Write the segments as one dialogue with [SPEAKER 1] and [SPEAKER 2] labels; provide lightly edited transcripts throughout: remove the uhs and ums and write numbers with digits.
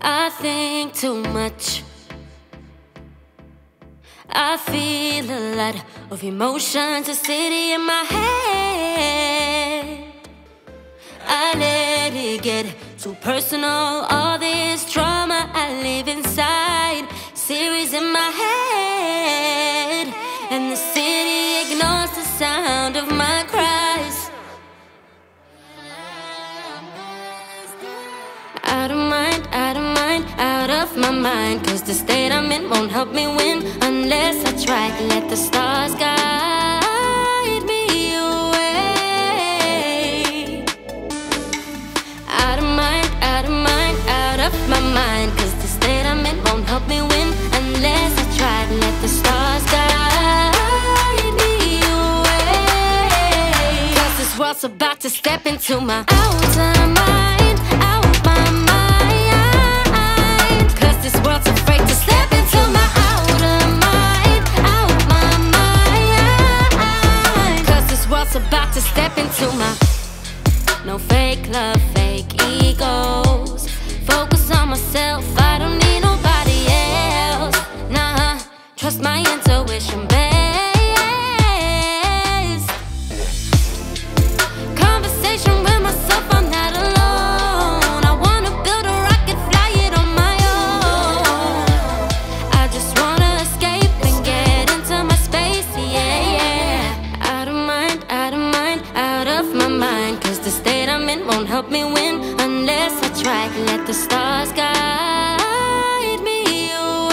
[SPEAKER 1] I think too much. I feel a lot of emotions, a city in my head. I let it get too personal, all this trauma I live inside. Series in my head, and the city ignores the sound of my cries. Out of mind, out of mind, out of my mind. Cause the state I'm in won't help me win unless I try to let the stars guide me away. Out of mind, out of mind, out of my mind. Cause the state I'm in won't help me win unless I try to let the stars guide me away. Cause this world's about to step into my outer mind, out my mind. Cause this world's afraid to step into my outer mind, out my mind. Cause this world's about to step into my no fake love, fake egos. Focus on myself, I don't need nobody else. Nah, trust my intuition best. Conversation with myself, I'm not alone. I wanna build a rocket, fly it on my own. I just wanna escape and get into my space, yeah, yeah. Out of mind, out of mind, out of my mind. Cause the state I'm in won't help me win unless I try to let the stars guide me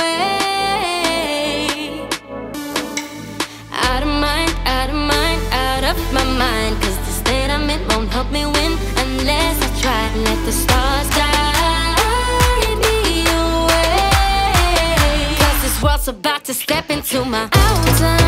[SPEAKER 1] away. Out of mind, out of mind, out of my mind. Cause the state I'm in won't help me win unless I try to let the stars guide me away. Cause this world's about to step into my outer